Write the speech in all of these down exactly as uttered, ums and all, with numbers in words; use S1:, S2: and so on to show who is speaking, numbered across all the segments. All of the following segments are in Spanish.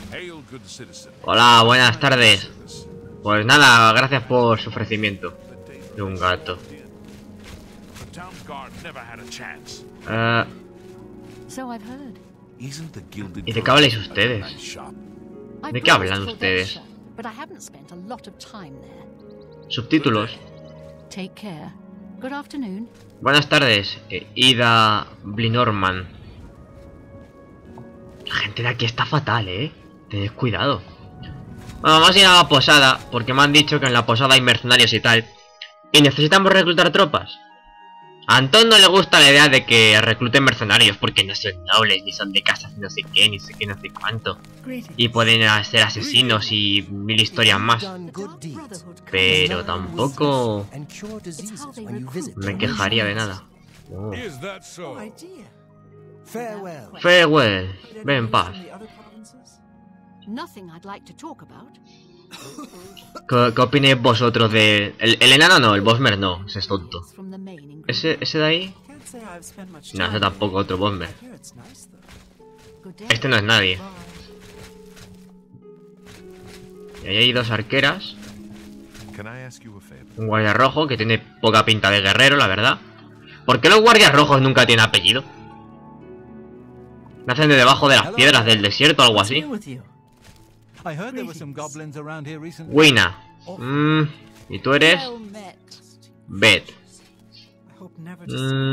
S1: Hola, buenas tardes. Pues nada, gracias por su ofrecimiento. De un gato. Uh, ¿Y de qué habláis ustedes? ¿De qué hablan ustedes? Subtítulos. Buenas tardes, eh, Ida Blinorman. La gente de aquí está fatal, eh. Tened cuidado. Bueno, vamos a ir a la posada, porque me han dicho que en la posada hay mercenarios y tal. Y necesitamos reclutar tropas. A Antón no le gusta la idea de que recluten mercenarios, porque no son nobles, ni son de casas, no sé qué, ni sé qué, no sé cuánto. Y pueden ser asesinos y mil historias más. Pero tampoco me quejaría de nada. Oh. Farewell. Ven en paz. ¿Qué, qué opináis vosotros de...? El, el enano no, el Bosmer no, ese es tonto. ¿Ese, ese de ahí? No, ese tampoco, otro Bosmer. Este no es nadie. Y ahí hay dos arqueras. Un guardia rojo que tiene poca pinta de guerrero, la verdad. ¿Por qué los guardias rojos nunca tienen apellido? Nacen de debajo de las piedras del desierto o algo así. Wina. Mm, ¿y tú eres? Beth. Mm.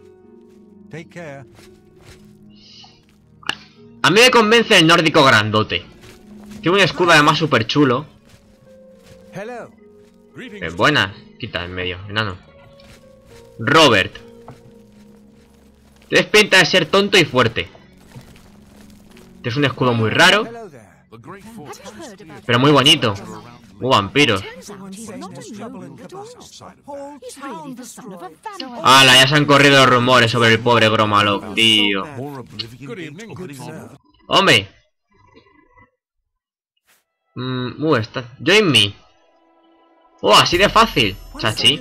S1: A mí me convence el nórdico grandote. Tiene un escudo además súper chulo. Eh, buenas. Quita en medio, enano. Robert. Tienes pinta de ser tonto y fuerte. Tienes un escudo muy raro, pero muy bonito. Muy vampiro. ¡Hala! Ya se han corrido los rumores sobre el pobre Gromalok, tío. ¡Hombre! Mm, uh, está... Join me. ¡Oh, así de fácil! Chachi.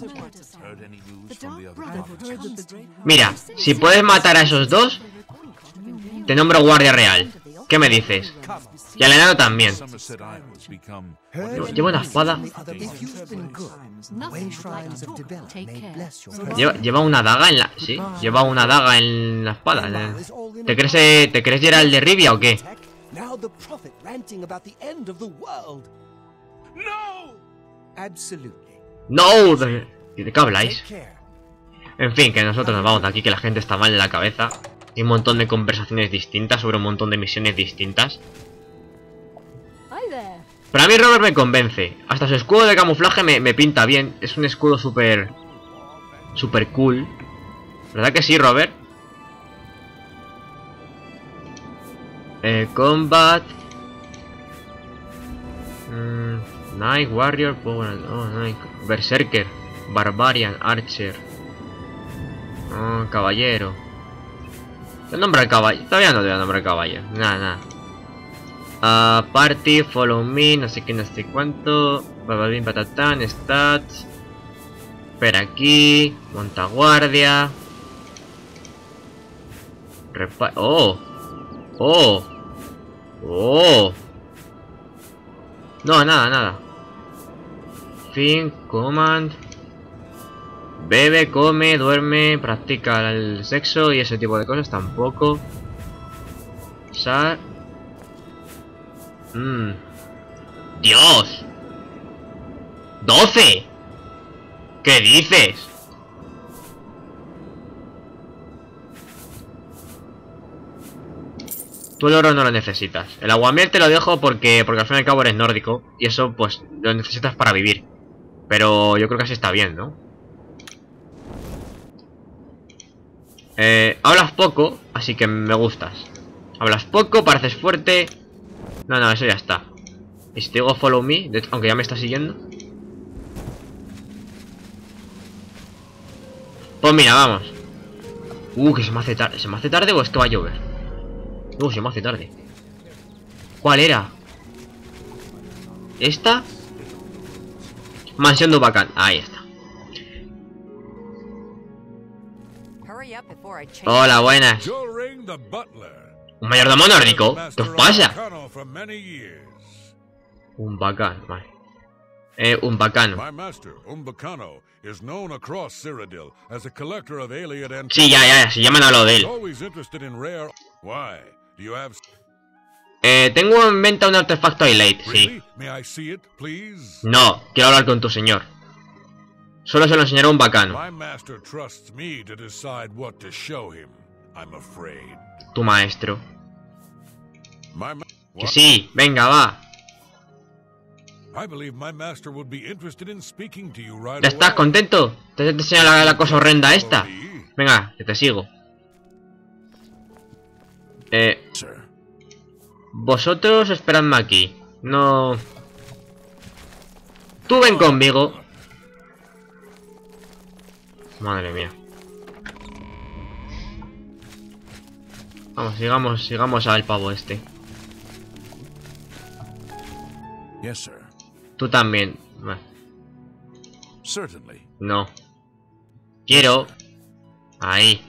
S1: Mira, si puedes matar a esos dos, te nombro guardia real. ¿Qué me dices? Y al enano también. Lleva una espada. Lleva, lleva una daga en la... Sí, lleva una daga en la espada. ¿Te crees, ¿te crees Geralt de Rivia o qué? No, ¿de, ¿de qué habláis? En fin, que nosotros nos vamos de aquí, que la gente está mal en la cabeza. Hay un montón de conversaciones distintas sobre un montón de misiones distintas. Pero a mí Robert me convence. Hasta su escudo de camuflaje me, me pinta bien. Es un escudo súper... súper cool. ¿Verdad que sí, Robert? Eh, combat... Mm, Knight, Warrior... Power, oh, Knight, Berserker... Barbarian, Archer... Oh, caballero... ¿Te nombra el caballero? Todavía no te voy a nombrar el caballero. Nada, nada. Uh, party, follow me, no sé qué, no sé cuánto. Bababim, patatán, stats. Espera aquí. Montaguardia. Repa oh. Oh. Oh. No, nada, nada. Fin, command. Bebe, come, duerme, practica el sexo y ese tipo de cosas tampoco. Sar. Mmm. ¡Dios! ¡doce! ¿Qué dices? Tú el oro no lo necesitas. El aguamiel te lo dejo porque, porque al fin y al cabo eres nórdico. Y eso pues lo necesitas para vivir. Pero yo creo que así está bien, ¿no? Eh, hablas poco, así que me gustas. Hablas poco, pareces fuerte. No, no, eso ya está. Y si te digo follow me, de hecho, aunque ya me está siguiendo. Pues mira, vamos. Uh, que se me hace tarde. ¿Se me hace tarde o es que va a llover? Uh, se me hace tarde. ¿Cuál era? ¿Esta? Mansión de Bacán. Ahí está. Hola, buenas. ¿Un mayordomo nórdico? ¿Qué os pasa? Un bacano, vale. Eh, un bacano. Sí, ya, ya, sí, ya me han hablado de él. Eh, tengo en venta un artefacto Highlight, sí. No, quiero hablar con tu señor. Solo se lo enseñará un bacano. Tu maestro. Que sí, venga, va. ¿Ya estás contento? ¿Te has enseñado la, la cosa horrenda esta? Venga, que te sigo. Eh... Vosotros esperadme aquí. No... Tú ven conmigo. Madre mía. Vamos, sigamos, sigamos al pavo este. Tú también. No. Quiero. Ahí.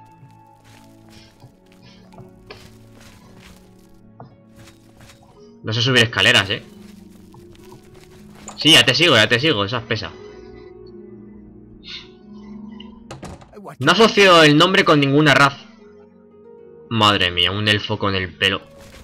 S1: No sé subir escaleras, eh. Sí, ya te sigo, ya te sigo, esa es pesa. No asocio el nombre con ninguna raza. Madre mía, un elfo con el pelo.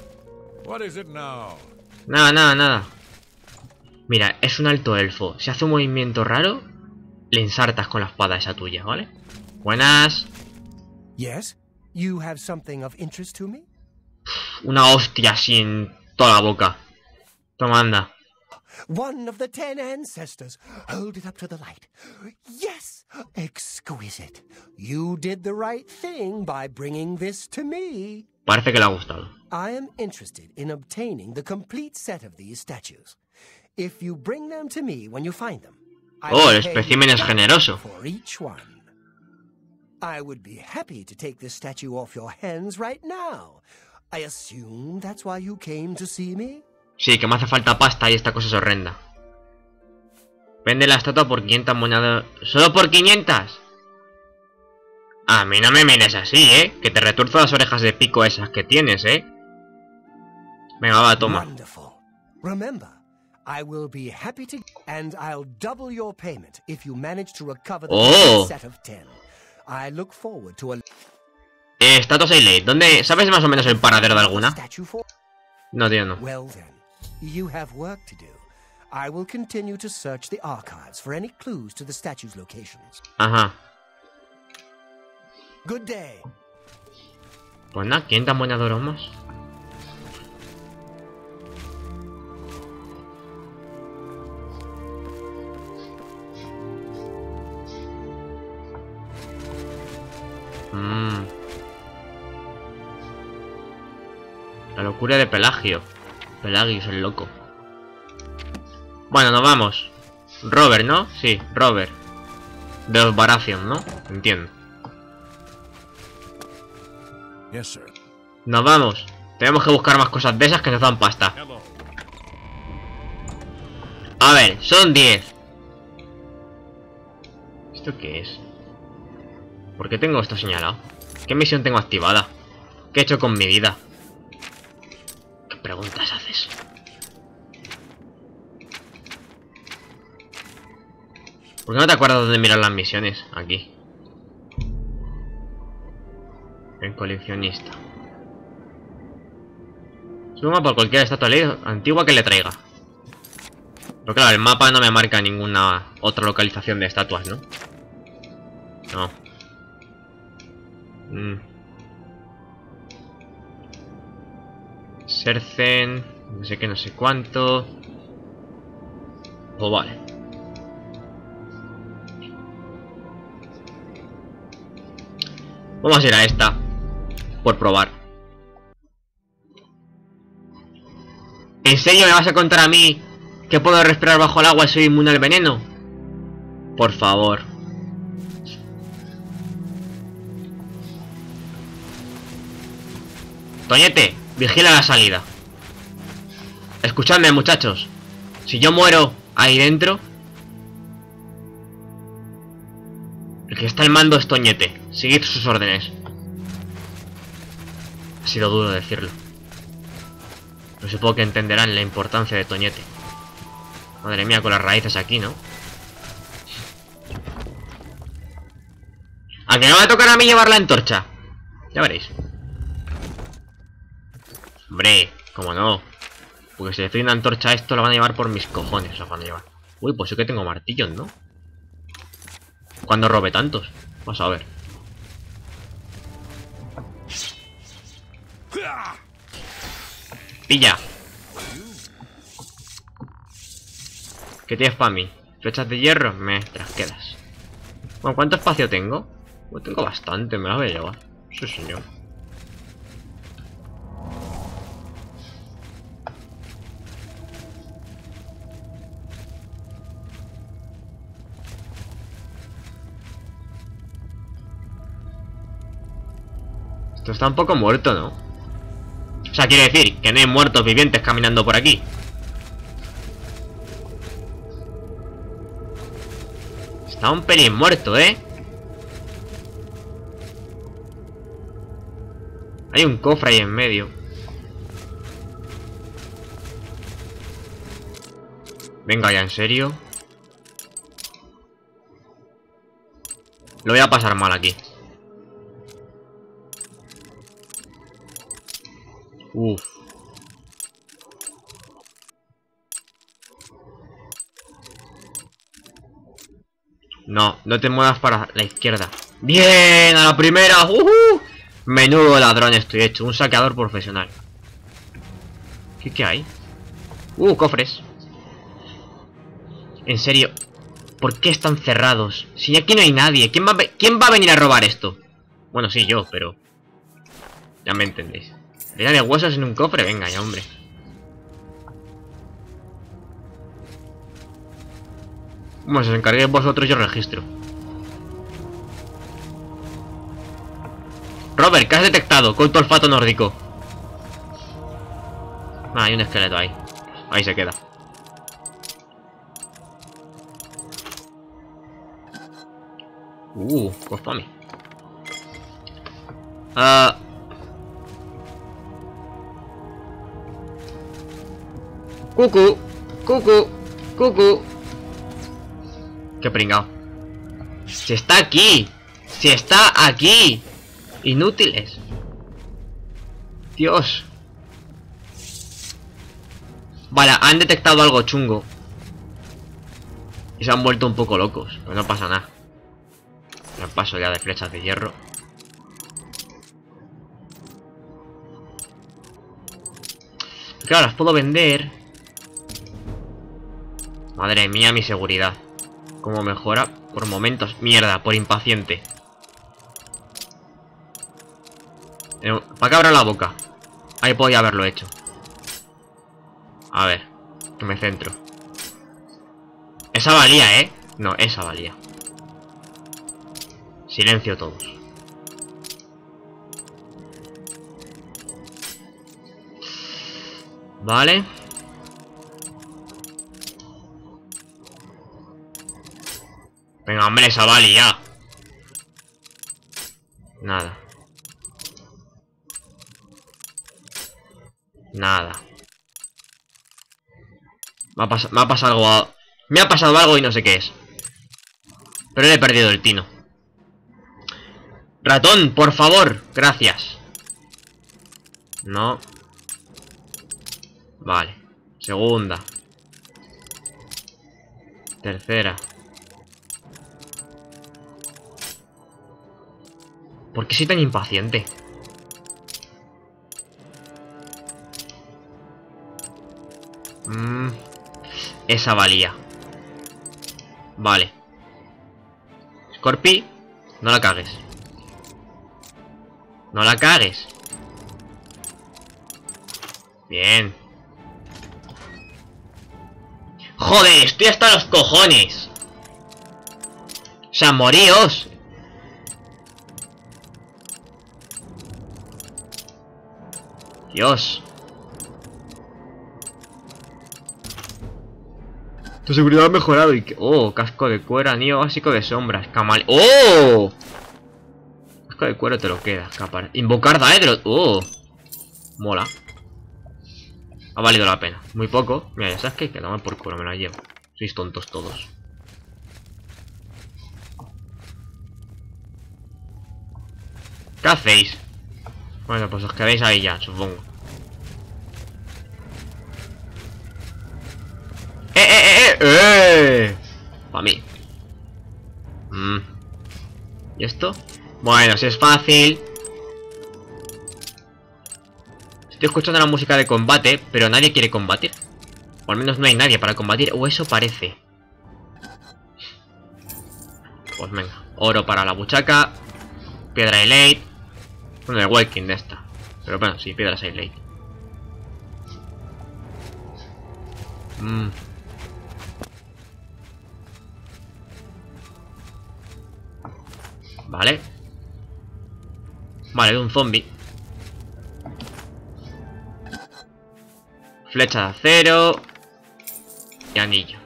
S1: Nada, nada, nada. Mira, es un alto elfo. Si hace un movimiento raro, le ensartas con la espada esa tuya, ¿vale? Buenas.
S2: Yes, you have something of interest to me?
S1: Una hostia así en toda la boca. Toma, anda.
S2: One of the ten ancestors. Hold it up to the light. Yes, exquisite. You did the right thing by bringing this to me.
S1: Parece que le ha gustado.
S2: I am interested in obtaining the complete set of these statues. If you bring them to me when you find them, I
S1: oh, el
S2: will pay
S1: espécimen es generoso.
S2: for each one. I would be happy to take this statue off your hands right now. I assume that's why you came to see me?
S1: Sí, que me hace falta pasta y esta cosa es horrenda. Vende la estatua por quinientas monedas. ¿Solo por quinientas? A mí no me mires así, ¿eh? Que te retuerzo las orejas de pico esas que tienes, ¿eh? Venga, va, toma.
S2: Wonderful. Remember, I will be happy to, and I'll double your payment if you manage to recover the
S1: Oh.
S2: set of ten. I look forward to a
S1: Eh, estatuas Highlight. ¿Dónde? ¿Sabes más o menos el paradero de alguna?
S2: statue for.
S1: No, tío, no.
S2: Well then, you have work to do. I will continue to search the archives for any clues to the statue's locations.
S1: Ajá.
S2: Good day.
S1: Pues nada, quinientas monedas de oro más. Mmm. La locura de Pelagio. Pelagio es el loco. Bueno, nos vamos. Robert, ¿no? Sí, Robert. De los Baratheon, ¿no? Entiendo.
S3: Yes, sir.
S1: Nos vamos. Tenemos que buscar más cosas de esas que nos dan pasta. A ver, son diez. ¿Esto qué es? ¿Por qué tengo esto señalado? ¿Qué misión tengo activada? ¿Qué he hecho con mi vida? ¿Qué preguntas haces? ¿Por qué no te acuerdas dónde mirar las misiones? Aquí. El coleccionista. Suma por cualquier estatua antigua que le traiga. Pero claro, el mapa no me marca ninguna otra localización de estatuas, ¿no? No. Mm. Sercen. No sé qué, no sé cuánto. Pues vale. Vamos a ir a esta. Por probar. ¿En serio me vas a contar a mí que puedo respirar bajo el agua y soy inmune al veneno? Por favor. Toñete, vigila la salida. Escuchadme, muchachos. Si yo muero ahí dentro, el que está al mando es Toñete. Seguid sus órdenes. Ha sido duro decirlo. No supongo que entenderán la importancia de Toñete. Madre mía, con las raíces aquí, ¿no? ¿A que no me tocará a mí llevar la antorcha? Ya veréis. Hombre, cómo no. Porque si le doy una antorcha a esto, lo van a llevar por mis cojones. Lo van a llevar. Uy, pues sí que tengo martillos, ¿no? ¿Cuándo robé tantos? Vamos a ver. Pilla. ¿Qué tienes para mí? ¿Flechas de hierro? Me te las quedas. Bueno, ¿cuánto espacio tengo? Pues tengo bastante, me las voy a llevar. Sí, señor. Esto está un poco muerto, ¿no? O sea, quiere decir que no hay muertos vivientes caminando por aquí. Está un pelín muerto, ¿eh? Hay un cofre ahí en medio. Venga ya, en serio. Lo voy a pasar mal aquí. Uff. No, no te muevas para la izquierda. ¡Bien! ¡A la primera! ¡Uh! Menudo ladrón estoy hecho. Un saqueador profesional. ¿Qué, qué hay? ¡Uh! Cofres. En serio. ¿Por qué están cerrados? Si aquí no hay nadie. ¿Quién va, a ¿Quién va a venir a robar esto? Bueno, sí, yo, pero... Ya me entendéis. ¿Era de huesos en un cofre? Venga ya, hombre. Como si os encarguéis vosotros, yo registro. Robert, ¿qué has detectado con tu olfato nórdico? Ah, hay un esqueleto ahí. Ahí se queda. Uh, pues para mí. Ah... Cucu, cucu, cucu. Qué pringao. Si está aquí. Si está aquí. Inútiles. Dios. Vale, han detectado algo chungo. Y se han vuelto un poco locos. Pero no pasa nada. Me paso ya de flechas de hierro. Claro, las puedo vender. Madre mía, mi seguridad. Cómo mejora por momentos. Mierda, por impaciente. Eh, ¿Para qué abro la boca? Ahí podía haberlo hecho. A ver, que me centro. Esa valía, ¿eh? No, esa valía. Silencio todos. Vale. Venga, hombre, esa valía. Nada. Nada. Me ha, pas me ha pasado algo a... Me ha pasado algo y no sé qué es. Pero le he perdido el tino. Ratón, por favor. Gracias. No. Vale. Segunda. Tercera. ¿Por qué soy tan impaciente? Mm, esa valía. Vale. Scorpi, no la cagues. No la cagues. Bien. Joder, estoy hasta los cojones. O sea, moríos. Dios. Tu seguridad ha mejorado y que... Oh, casco de cuero, anillo básico de sombras, camal... ¡Oh! Casco de cuero te lo quedas, capar. Invocar Daedro... Oh. Mola. Ha valido la pena. Muy poco. Mira, ya sabes que que tomar por culo, me la llevo. Sois tontos todos. ¿Qué hacéis? Bueno, pues os quedáis ahí ya, supongo. ¡Eh, eh, eh, eh! Para mí. Mm. ¿Y esto? Bueno, si es fácil. Estoy escuchando la música de combate, pero nadie quiere combatir. O al menos no hay nadie para combatir. O eso parece. Pues venga. Oro para la buchaca. Piedra Elite. Bueno, el Walking de esta. Pero bueno, sí, piedras Elite. Mmm. Vale. Vale, de un zombie. Flecha de acero. Y anillo.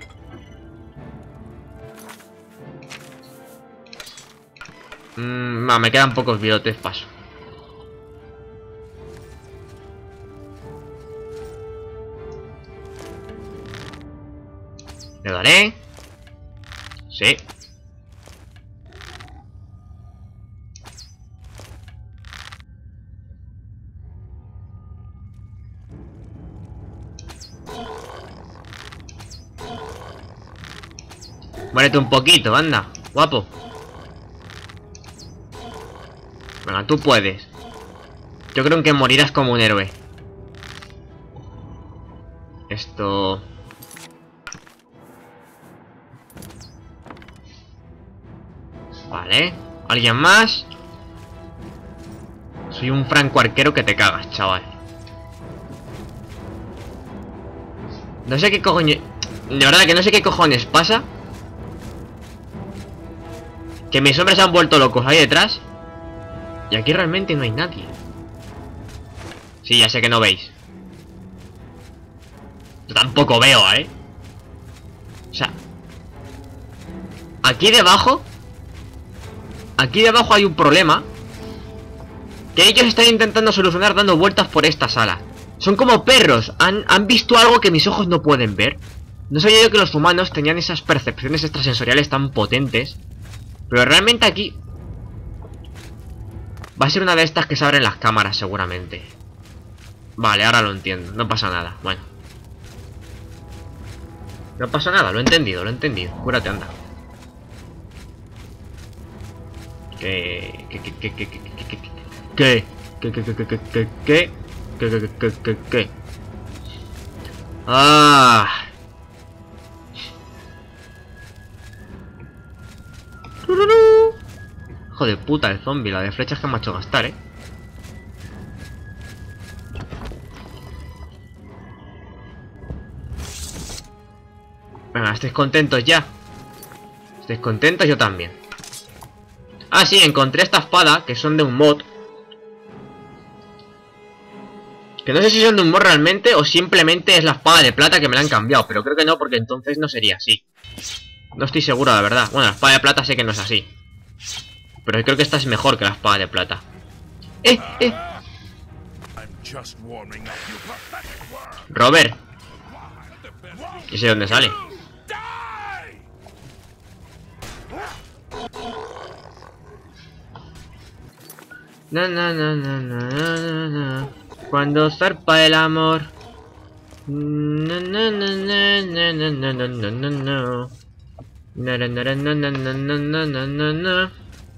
S1: Mmm, me quedan pocos bigotes, paso. Le daré. Sí. Muérete un poquito, anda, guapo. Venga, tú puedes. Yo creo que morirás como un héroe. Esto... Vale. ¿Alguien más? Soy un franco arquero que te cagas, chaval. No sé qué cojones... De verdad que no sé qué cojones pasa. Que mis hombres se han vuelto locos ahí detrás. Y aquí realmente no hay nadie. Sí, ya sé que no veis. Yo tampoco veo, ¿eh? O sea... Aquí debajo... Aquí debajo hay un problema que ellos están intentando solucionar dando vueltas por esta sala. Son como perros. Han, han visto algo que mis ojos no pueden ver. No sabía yo que los humanos tenían esas percepciones extrasensoriales tan potentes. Pero realmente aquí va a ser una de estas que se abren las cámaras seguramente. Vale, ahora lo entiendo. No pasa nada. Bueno. No pasa nada, lo he entendido, lo he entendido. Cúrate, anda. ¿Qué? ¿Qué? ¿Qué? ¿Qué? ¿Qué? ¿Qué? ¿Qué? ¿Qué? ¿Qué? ¿Qué? ¿Qué? ¿Qué? ¿Qué? ¿Qué? ¿Qué? ¿Qué? ¿Qué? ¿Qué? Ah. Hijo de puta el zombie, la de flechas que me ha hecho gastar, eh. Venga, ¿estáis contentos ya? ¿Estáis contentos? Yo también. Ah, sí, encontré esta espada, que son de un mod. Que no sé si son de un mod realmente o simplemente es la espada de plata que me la han cambiado. Pero creo que no, porque entonces no sería así. No estoy seguro, la verdad. Bueno, la espada de plata sé que no es así. Pero creo que esta es mejor que la espada de plata. ¡Eh! ¡Eh! Robert. ¿Y sé dónde sale? Na na na na na na na. Cuando zarpa el amor. Na na na na na na na na na na na. Na na na na na na na na na na.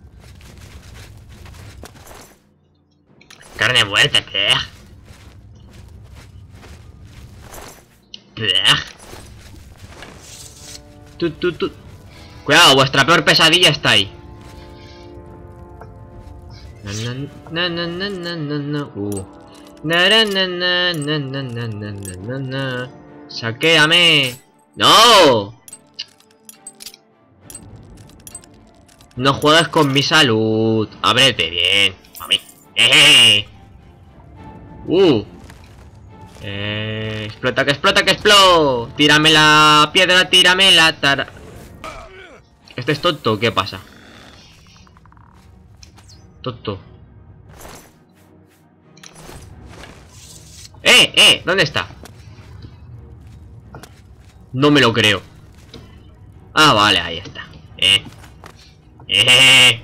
S1: Carne muerta, ¿qué? Tu, tu, tu. Cuidado, vuestra peor pesadilla está ahí. Na na na na na na na. Uh. Na na na na na na na na na na. Saquéame. ¡No! No juegues con mi salud. Ábrete bien, mami. ¡Eh! Uh. Eh, explota, que explota, que explota. Tírame la piedra, tírame la tar... ¿Este es tonto? ¿Qué pasa? Tonto. ¡Eh, eh! ¿Dónde está? No me lo creo. Ah, vale, ahí está. Eh. Eh.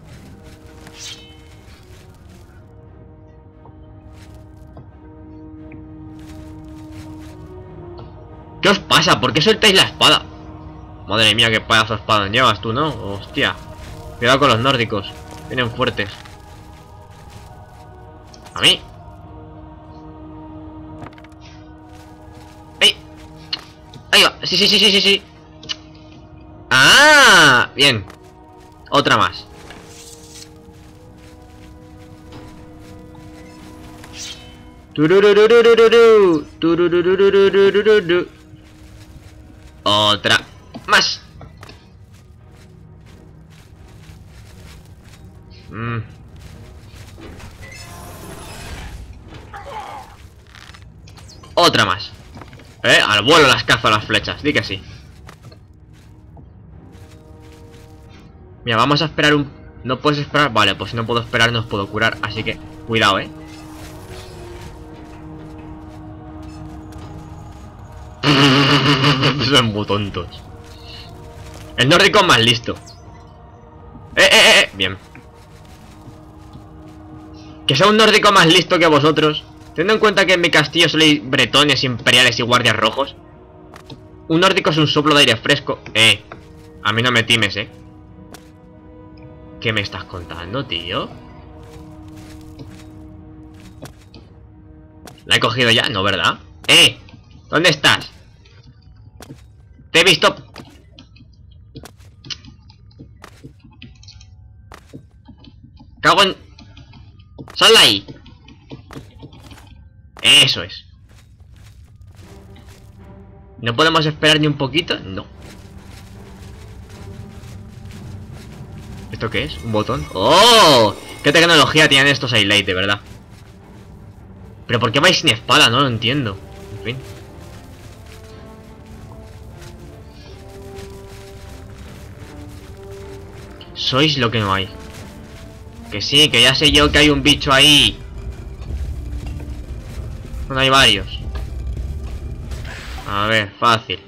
S1: ¿Qué os pasa? ¿Por qué soltáis la espada? Madre mía, qué pedazo de espada llevas tú, ¿no? Hostia. Cuidado con los nórdicos. Vienen fuertes. A mí. ¡Ey! Ahí va. Sí, sí, sí, sí, sí, sí. ¡Ah! Bien. Otra más. Tururururururu, tururururururu. Otra más. Mm. Otra más. Eh, al vuelo las cazo las flechas, di que sí. Mira, vamos a esperar un... ¿No puedes esperar? Vale, pues si no puedo esperar no os puedo curar, así que cuidado, eh. Son muy tontos. El nórdico es más listo. Eh, eh, eh, eh. Bien. Que sea un nórdico más listo que vosotros. Teniendo en cuenta que en mi castillo solo hay bretones, imperiales y guardias rojos. Un nórdico es un soplo de aire fresco. Eh, a mí no me times, eh. ¿Qué me estás contando, tío? ¿La he cogido ya? No, ¿verdad? ¡Eh! ¿Dónde estás? Te he visto... Cago en... ¡Sal de ahí! Eso es. ¿No podemos esperar ni un poquito? No. ¿Esto qué es? ¿Un botón? ¡Oh! ¿Qué tecnología tienen estos highlights, de verdad? ¿Pero por qué vais sin espada? No lo entiendo. En fin. Sois lo que no hay. Que sí, que ya sé yo que hay un bicho ahí. Bueno, hay varios. A ver, fácil.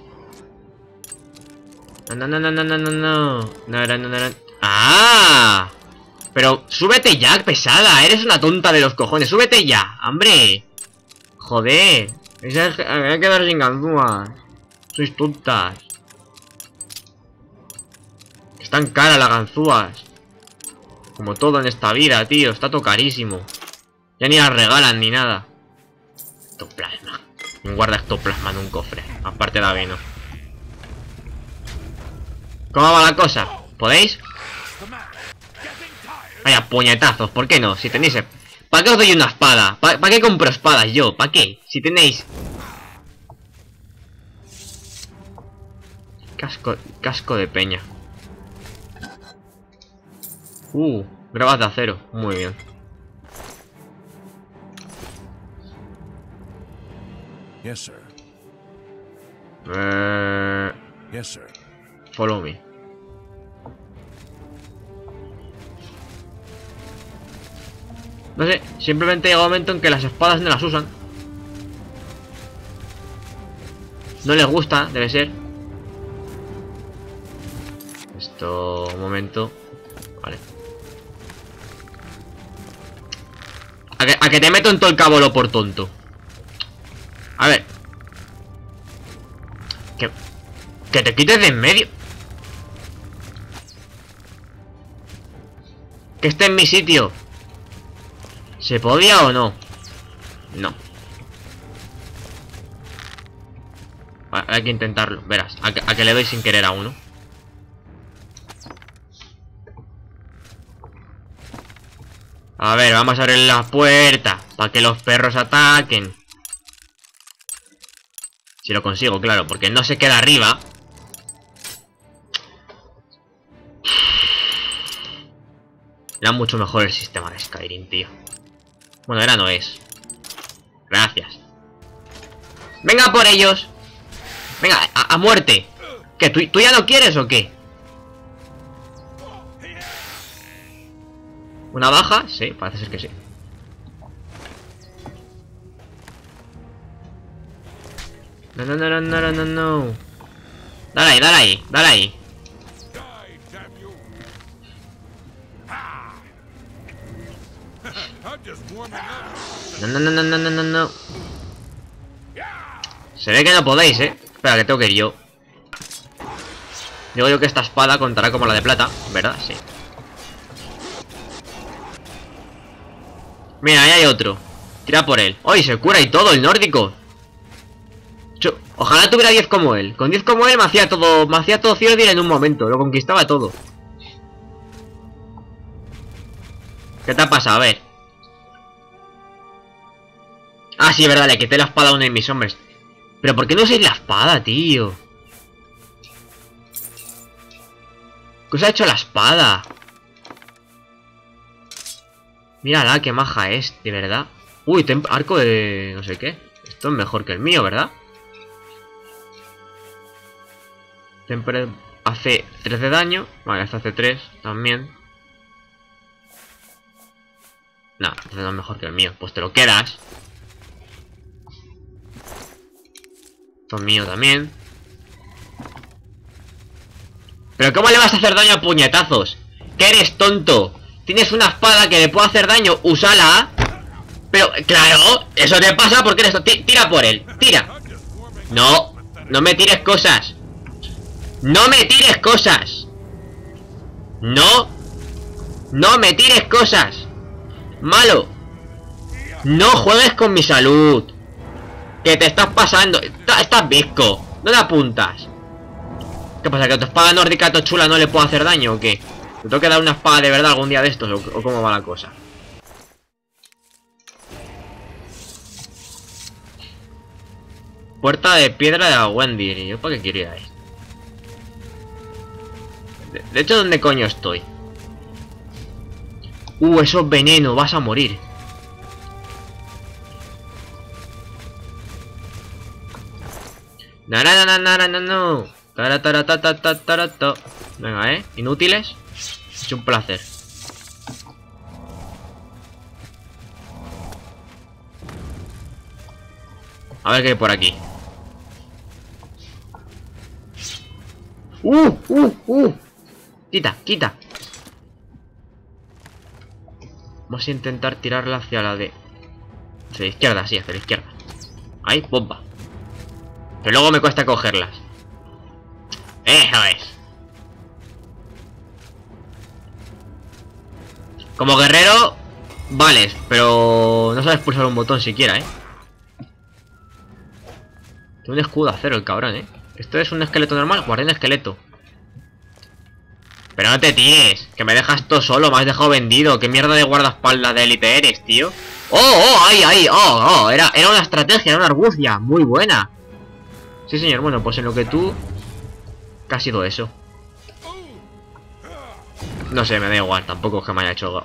S1: No, no, no, no, no, no, no, no, no, no, no, no. ¡Ah! Pero súbete ya, pesada. Eres una tonta de los cojones. Súbete ya, hombre. Joder. Me voy a quedar sin ganzúas. Sois tontas. Están caras las ganzúas. Como todo en esta vida, tío. Está todo carísimo. Ya ni las regalan ni nada. Ectoplasma. ¿Quién guarda ectoplasma en un cofre? Aparte de Aveno. ¿Cómo va la cosa? ¿Podéis? Vaya puñetazos, ¿por qué no? Si tenéis... ¿Para qué os doy una espada? ¿Para, ¿para qué compro espadas yo? ¿Para qué? Si tenéis... Casco... Casco de peña. Uh, gravas de acero. Muy bien.
S3: Yes, sir.
S1: Eh...
S3: Yes, sir.
S1: Follow me. No sé, simplemente llega un momento en que las espadas no las usan. No les gusta, debe ser. Esto... Un momento. Vale. A que, a que te meto en todo el cabolo por tonto. A ver. Que... Que te quites de en medio. Que esté en mi sitio. ¿Se podía o no? No. Vale, hay que intentarlo, verás. A que, a que le doy sin querer a uno. A ver, vamos a abrir la puerta para que los perros ataquen. Si lo consigo, claro, porque no se queda arriba. Era mucho mejor el sistema de Skyrim, tío. Bueno, era no es. Gracias. ¡Venga por ellos! ¡Venga, a, a muerte! ¿Qué, tú, tú ya no quieres o qué? ¿Una baja? Sí, parece ser que sí. No, no, no, no, no, no, no. Dale ahí, dale ahí, dale ahí. No, no, no, no, no, no, no, no. Se ve que no podéis, eh. Espera, que tengo que ir yo. Digo yo que esta espada contará como la de plata, ¿verdad? Sí. Mira, ahí hay otro. Tira por él. ¡Ay, se cura y todo, el nórdico! Yo, ojalá tuviera diez como él. Con diez como él me hacía todo, me hacía todo Cyrodiil en un momento. Lo conquistaba todo. ¿Qué te ha pasado? A ver. Ah, sí, verdad, le quité la espada a uno de mis hombres. Pero ¿por qué no usáis la espada, tío? ¿Qué os ha hecho la espada? Mírala, qué maja es, de verdad. Uy, arco de... no sé qué. Esto es mejor que el mío, ¿verdad? Siempre hace tres de daño. Vale, este hace tres también. No, entonces no es mejor que el mío. Pues te lo quedas. Esto es mío también. ¿Pero cómo le vas a hacer daño a puñetazos? ¿Qué eres tonto? Tienes una espada que le puede hacer daño. Úsala. Pero, claro, eso te pasa porque eres... Tira por él, tira. No, no me tires cosas. No me tires cosas. No. No me tires cosas. Malo. No juegues con mi salud. Que te estás pasando. Estás visco. No le apuntas. ¿Qué pasa? ¿Que a tu espada nórdica to chula no le puedo hacer daño o qué? ¿Te tengo que dar una espada de verdad algún día de estos? ¿O, o cómo va la cosa? Puerta de piedra de la Wendy. ¿Yo para qué quería ir? De, de hecho, ¿dónde coño estoy? Uh, eso es veneno. Vas a morir. No, no, no, no, no, no, no. Tara, tara, ta, ta, ta, tara, ta. Venga, eh. Inútiles. Es un placer. A ver qué hay por aquí. Uh, uh, uh. Quita, quita. Vamos a intentar tirarla hacia la de... hacia la izquierda, sí, hacia la izquierda. Ahí, bomba. Pero luego me cuesta cogerlas. Eso es. Como guerrero, vales, pero no sabes pulsar un botón siquiera, ¿eh? Tiene un escudo de acero el cabrón, ¿eh? Esto es un esqueleto normal, guardián esqueleto. Pero no te tires, que me dejas todo solo, me has dejado vendido. ¿Qué mierda de guardaespaldas de élite eres, tío? ¡Oh, oh, ahí, ahí! ¡Oh, oh! Era, era una estrategia, era una argucia, muy buena. Sí, señor, bueno, pues en lo que tú... ¿qué ha sido eso? No sé, me da igual, tampoco es que me haya hecho...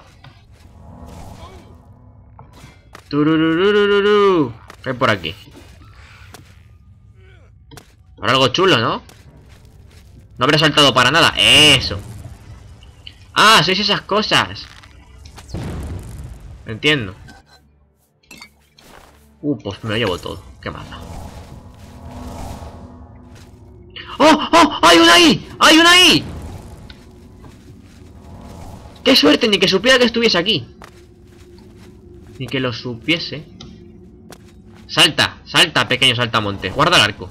S1: Turururururu. ¿Qué hay por aquí? Ahora algo chulo, ¿no? No habré saltado para nada. Eso. Ah, sois esas cosas. Entiendo. Uh, pues me lo llevo todo. Qué mala. ¡Oh! ¡Oh! ¡Hay una ahí! ¡Hay una ahí! ¡Qué suerte! Ni que supiera que estuviese aquí. Ni que lo supiese. Salta, salta, pequeño saltamontes. Guarda el arco.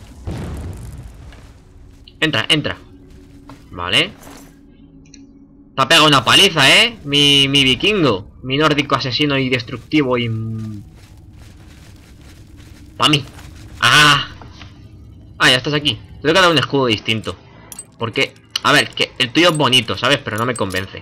S1: Entra, entra. Vale. Te ha pegado una paliza, ¿eh? Mi, mi vikingo. Mi nórdico asesino y destructivo y... para mí. ¡Ah! Ah, ya estás aquí. Te tengo que dar un escudo distinto. Porque, a ver, que el tuyo es bonito, ¿sabes? Pero no me convence.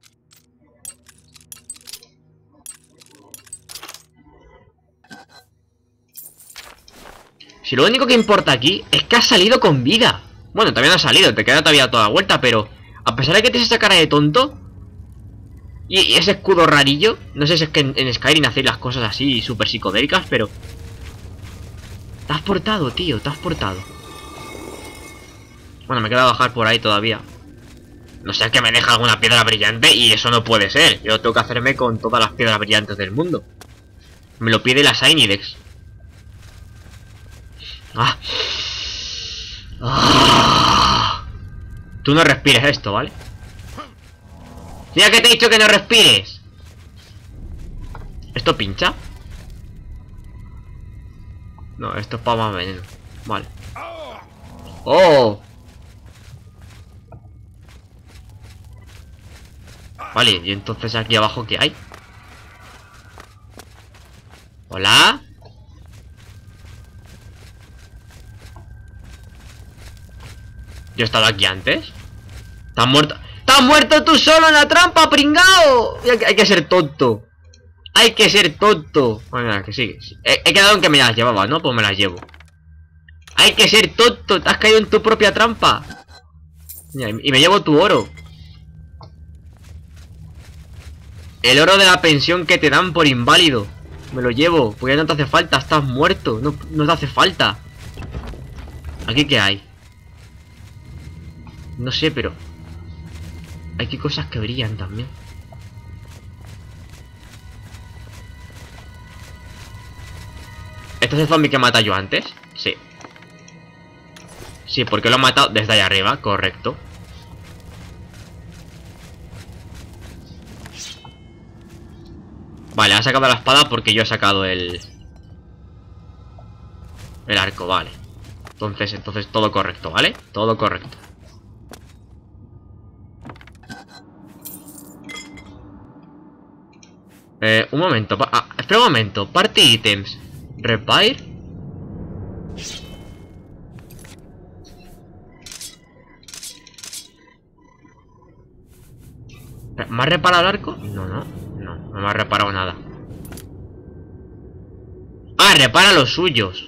S1: Si lo único que importa aquí es que has salido con vida. Bueno, también has salido, te queda todavía toda la vuelta, pero... a pesar de que tienes esa cara de tonto... Y, y ese escudo rarillo... No sé si es que en, en Skyrim hacéis las cosas así súper psicodélicas, pero... te has portado, tío, te has portado. Bueno, me queda bajar por ahí todavía. No sé, que me deja alguna piedra brillante y eso no puede ser. Yo tengo que hacerme con todas las piedras brillantes del mundo. Me lo pide la Shiny Dex. Ah, ¡Ah! Tú no respires esto, ¿vale? Mira que te he dicho que no respires. ¿Esto pincha? No, esto es para más veneno. Vale. ¡Oh! Vale, y entonces aquí abajo ¿qué hay? ¿Hola? ¿Yo he estado aquí antes? ¿Estás muerto? ¡Estás muerto tú solo en la trampa, pringao! Hay que, hay que ser tonto. Hay que ser tonto. Bueno, que sigue. He, he quedado en que me las llevaba, ¿no? Pues me las llevo. Hay que ser tonto. Te has caído en tu propia trampa. Mira, y me llevo tu oro. El oro de la pensión que te dan por inválido. Me lo llevo, porque ya no te hace falta. Estás muerto, no, no te hace falta. ¿Aquí qué hay? No sé, pero hay que cosas que brillan también. ¿Este es el zombie que mata yo antes? Sí. Sí, porque lo he matado desde allá arriba, correcto. Vale, ha sacado la espada porque yo he sacado el... El arco, vale. Entonces, entonces todo correcto, ¿vale? Todo correcto. Eh, un momento. Ah, espera un momento. Party items. Repair. ¿Me ha reparado el arco? No, no. No, no me ha reparado nada. Ah, repara los suyos.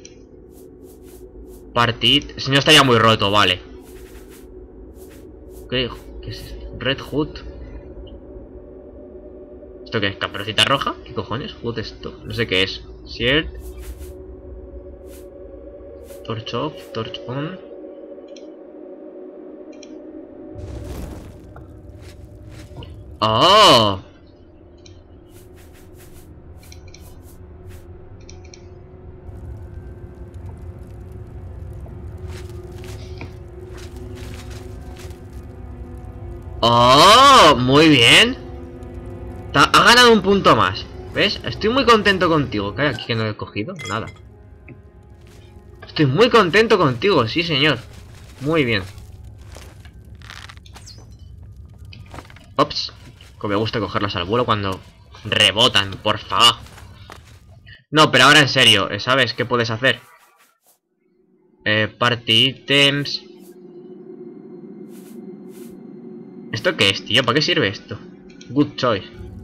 S1: Party. Si no estaría muy roto, vale. ¿Qué, qué es esto? Red Hood. ¿Esto qué es? ¿Caperucita roja? ¿Qué cojones? Hood esto. No sé qué es. Shield. Torch off. Torch on. ¡Oh! ¡Oh! Muy bien. Ha ganado un punto más. ¿Ves? Estoy muy contento contigo. ¿Qué hay aquí que no he cogido? Nada. Estoy muy contento contigo, sí señor. Muy bien. Ops. Como me gusta cogerlas al vuelo cuando rebotan, por favor. No, pero ahora en serio, ¿sabes qué puedes hacer? Eh, party items. ¿Esto qué es, tío? ¿Para qué sirve esto? Good choice.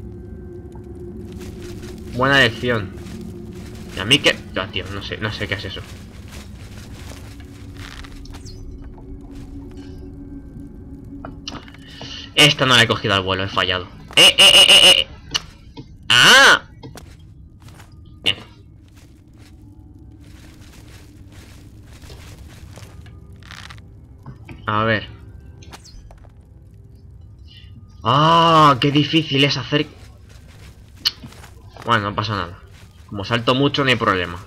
S1: Buena elección. Y a mí que... Ah, tío, no sé, no sé qué es eso. Esta no la he cogido al vuelo, he fallado. ¡Eh, eh, eh, eh, eh! ¡Ah! Bien. A ver. ¡Ah! ¡Qué difícil es hacer! Bueno, no pasa nada. Como salto mucho, no hay problema.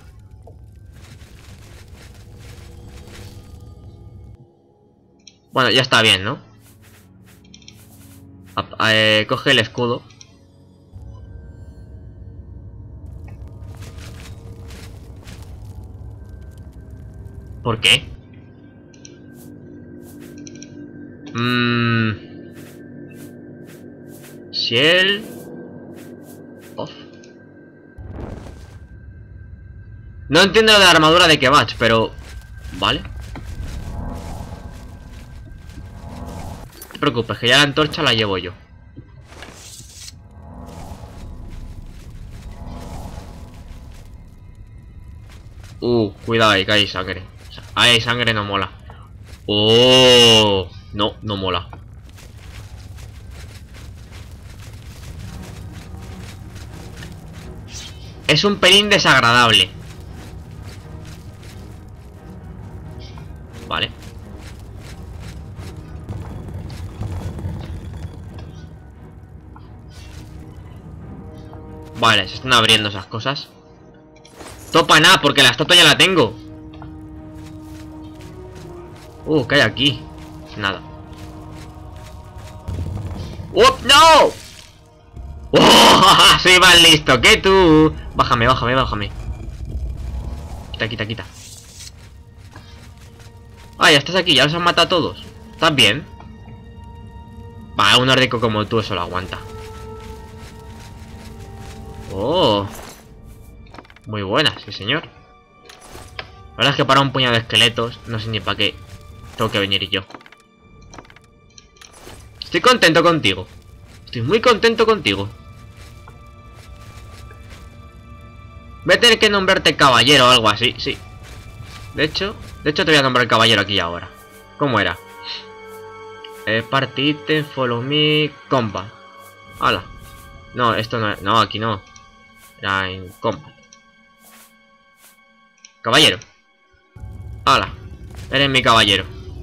S1: Bueno, ya está bien, ¿no? Eh, coge el escudo. ¿Por qué? Mmm... Shell... Off. No entiendo lo de la armadura de Kebach, pero... Vale. No te preocupes, que ya la antorcha la llevo yo. Uh, cuidado ahí, que hay sangre. Ahí hay sangre, no mola. Oh, no, no mola. Es un pelín desagradable. Vale. Vale, se están abriendo esas cosas. Topa nada, porque la estatua ya la tengo. Uh, ¿qué hay aquí? Nada. ¡Oh, no! ¡Oh! Soy más listo que tú. Bájame, bájame, bájame. Quita, quita, quita. Ah, ya estás aquí, ya los han matado a todos. ¿Estás bien? Va, un nórdico como tú eso lo aguanta. Oh. Muy buena, sí señor. La verdad es que para un puñado de esqueletos, no sé ni para qué tengo que venir yo. Estoy contento contigo. Estoy muy contento contigo. Voy a tener que nombrarte caballero o algo así, sí. De hecho, de hecho te voy a nombrar caballero aquí ahora. ¿Cómo era? Eh, partite, follow me, combat. Hala. No, esto no, no, aquí no. Era en combat. Caballero. Hala. Eres mi caballero.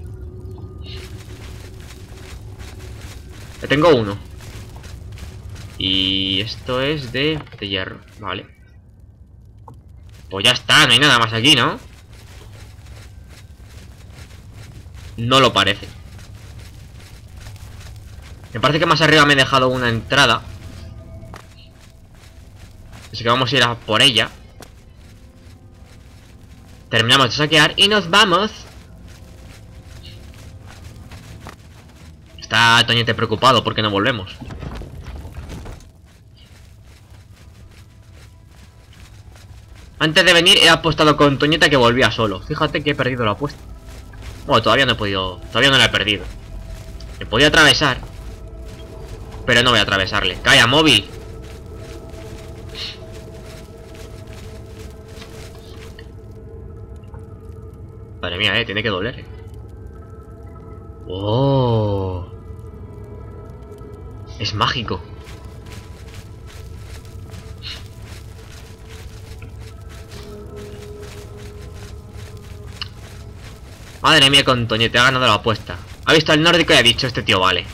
S1: Ya tengo uno. Y esto es de, de hierro, vale. Pues ya está, no hay nada más aquí, ¿no? No lo parece. Me parece que más arriba me he dejado una entrada. Así que vamos a ir a por ella. Terminamos de saquear y nos vamos. Está Toñete preocupado porque no volvemos. Antes de venir he apostado con Toñeta que volvía solo. Fíjate que he perdido la apuesta. Bueno, todavía no he podido... Todavía no la he perdido. Me podía atravesar. Pero no voy a atravesarle. ¡Calla, móvil! Madre mía, eh. Tiene que doler. ¡Oh! Es mágico. Madre mía, con Toñete ha ganado la apuesta. Ha visto al nórdico y ha dicho, este tío vale.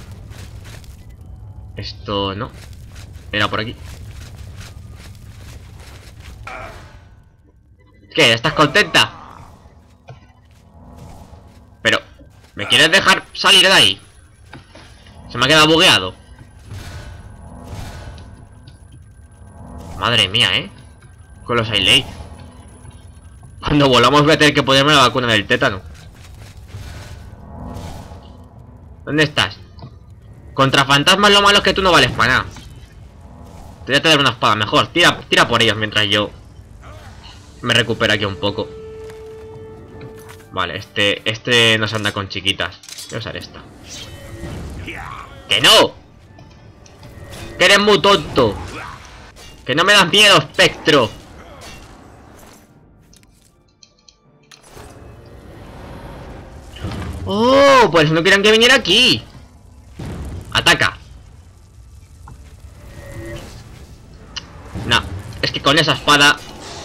S1: Esto no. Era por aquí. ¿Qué? ¿Estás contenta? Pero, ¿me quieres dejar salir de ahí? Se me ha quedado bugueado. Madre mía, ¿eh? Con los Ailey. Cuando volamos voy a tener que ponerme la vacuna del tétano. ¿Dónde estás? Contra fantasmas lo malo es que tú no vales para nada. Te voy a traer una espada mejor. Tira, tira por ellos mientras yo me recupero aquí un poco. Vale, este, este nos anda con chiquitas. Voy a usar esta. ¡Que no! ¡Que eres muy tonto! ¡Que no me das miedo, espectro! ¡Oh! Pues no quieran que viniera aquí. ¡Ataca! No, es que con esa espada...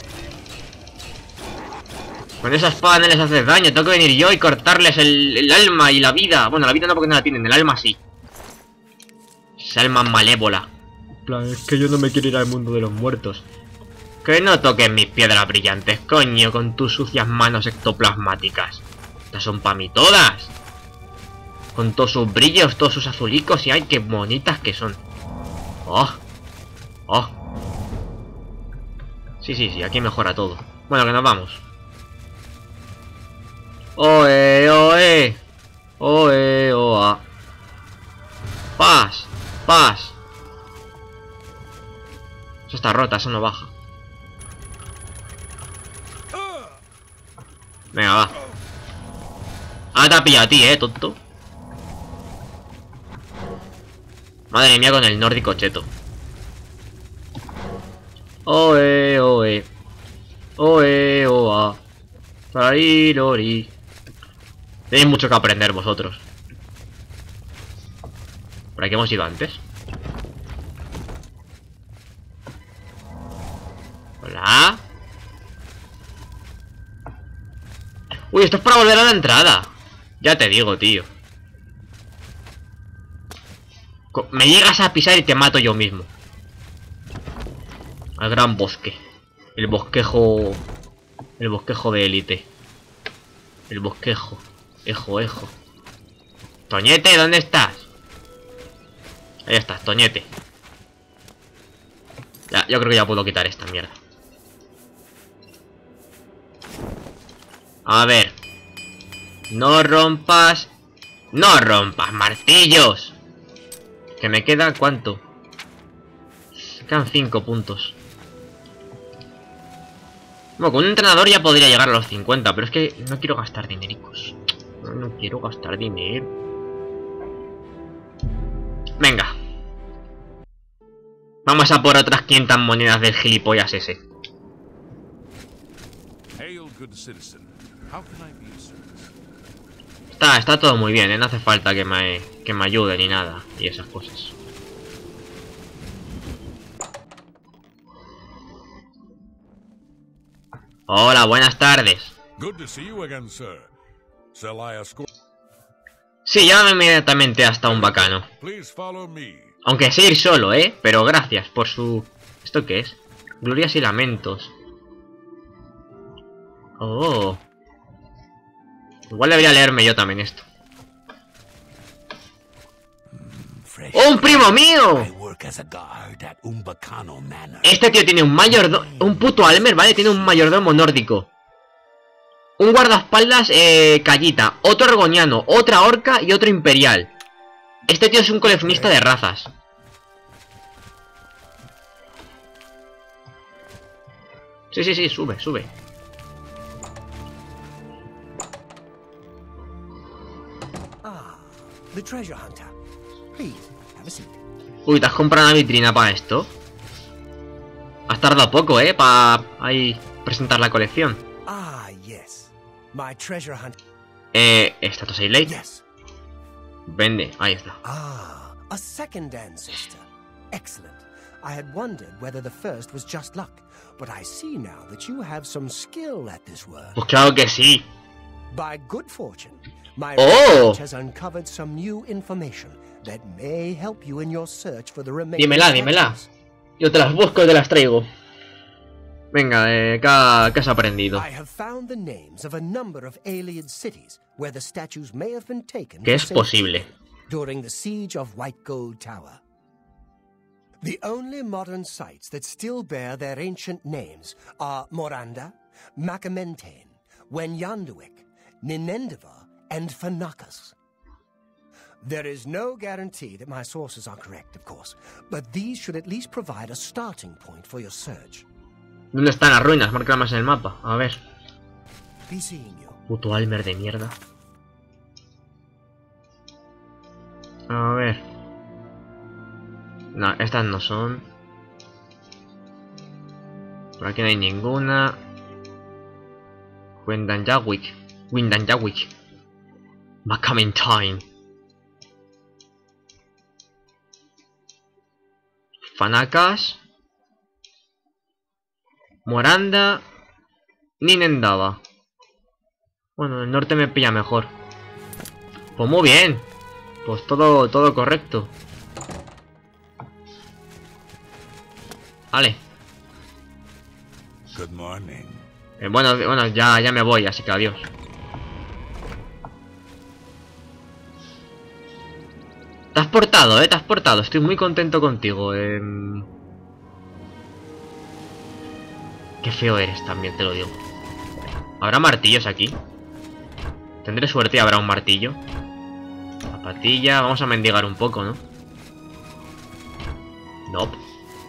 S1: Con esa espada no les haces daño. Tengo que venir yo y cortarles el, el alma y la vida. Bueno, la vida no, porque no la tienen, el alma sí. Esa alma malévola. Plan, es que yo no me quiero ir al mundo de los muertos. Que no toques mis piedras brillantes, coño, con tus sucias manos ectoplasmáticas. Estas son para mí todas. Con todos sus brillos, todos sus azulicos. Y ay, qué bonitas que son. Oh. Oh. Sí, sí, sí, aquí mejora todo. Bueno, que nos vamos. Oe, oe. Oe, oa. Paz, paz. Eso está rota, eso no baja. Venga, va. Ah, te ha pillado a ti, eh, tonto. Madre mía, con el nórdico cheto. Oe, oe. Oe, oa. Sarirori. Tenéis mucho que aprender vosotros. ¿Por aquí hemos ido antes? Hola. Uy, esto es para volver a la entrada. Ya te digo, tío. Me llegas a pisar y te mato yo mismo. Al gran bosque. El bosquejo... El bosquejo de élite. El bosquejo. Hijo, hijo. Toñete, ¿dónde estás? Ahí estás, Toñete. Ya, yo creo que ya puedo quitar esta mierda. A ver. No rompas. No rompas, martillos. Que me queda, ¿cuánto? Me quedan cinco puntos. Bueno, con un entrenador ya podría llegar a los cincuenta, pero es que no quiero gastar dinericos. No, no quiero gastar dinero. Venga. Vamos a por otras quinientas monedas del gilipollas ese. Está, está todo muy bien, ¿eh? No hace falta que me, que me ayude ni nada. Y esas cosas. Hola, buenas tardes. Sí, llámame inmediatamente hasta un bacano. Aunque sé ir solo, ¿eh? Pero gracias por su... ¿Esto qué es? Glorias y lamentos. Oh. Igual debería leerme yo también esto. ¡Oh, un primo mío! Este tío tiene un mayordomo... Un puto Almer, ¿vale? Tiene un mayordomo nórdico. Un guardaespaldas, eh, Callita. Otro argoniano, otra orca y otro imperial. Este tío es un coleccionista de razas. Sí, sí, sí, sube, sube.
S2: Ah, the treasure hunter. Please, have a seat.
S1: Uy, ¿te has comprado una vitrina para esto? Has tardado poco, ¿eh? Para ahí presentar la colección.
S2: Ah, yes. My treasure hunt.
S1: Eh, ¿Status Late?
S2: Yes.
S1: Vende, ahí está.
S2: Ah, a second ancestor. Excellent. I had wondered whether the first was just luck, but I see now that you have some skill at this work.
S1: Pues claro que sí.
S2: By good fortune, my
S1: Oh.
S2: research has uncovered some new information that may help you in your search for the remaining.
S1: Dímela, dímela. Yo te las busco y te las traigo. Venga, eh, ¿qué, ha- qué has aprendido?
S2: I have found the names of a number of alien cities where the statues may have been taken
S1: Que
S2: for
S1: es
S2: safety
S1: posible.
S2: during the siege of White Gold Tower. The only modern sites that still bear their ancient names are Moranda, Macamentaine, Wenyanduik, Ninendiva, and Fanakas. There is no guarantee that my sources are correct, of course, but these should at least provide a starting point for your search.
S1: ¿Dónde están las ruinas? Márcalas en el mapa. A ver.
S2: Be seeing you.
S1: Puto Almer de mierda. A ver. No, estas no son. Por aquí no hay ninguna. Windanjawik. Windanjawik. Macamentaine. Fanakas. Moranda. Ninendava. Bueno, el norte me pilla mejor. Pues muy bien. Pues todo, todo correcto. Vale.
S3: Good morning.
S1: Eh, bueno, bueno, ya, ya me voy, así que adiós. Te has portado, eh, te has portado. Estoy muy contento contigo. Eh... Qué feo eres también, te lo digo. ¿Habrá martillos aquí? Tendré suerte y habrá un martillo. Zapatilla, vamos a mendigar un poco, ¿no? Nope.